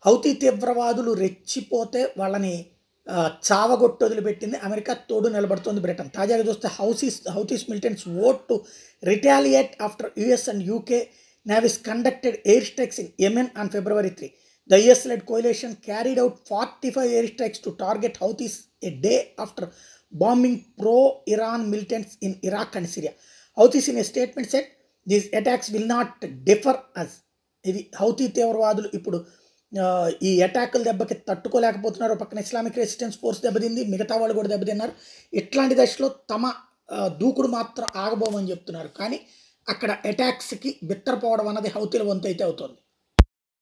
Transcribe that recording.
Houthi తీవ్రవాదులు రెచ్చిపోతే వాళ్ళని చావగొట్టి వదిలిపెట్టింది America, తోడు నిలబడుతోంది బ్రిటన్. తాజాగా చూస్తే Houthis militants vote to retaliate after US and UK navies conducted airstrikes in Yemen on February 3. The US-led coalition carried out 45 airstrikes to target Houthis a day after bombing pro-Iran militants in Iraq and Syria. Houthis in a statement said, "These attacks will not defer us." ఇది Houthi తీవ్రవాదులు ఇప్పుడు ఈ అటాకుల దెబ్బకి తట్టుకోలేకపోతున్నారు. పక్కన Islamic resistance force దెబ్బతింది, మిగతా వాళ్ళు కూడా దెబ్బతిన్నారు. ఇట్లాంటి దశలో తమ దూకుడు మాత్రం ఆగబోమని చెప్తున్నారు. కానీ అక్కడ అటాక్స్కి బిత్తరపోవడం అన్నది హౌతీల వంతు అయితే అవుతుంది.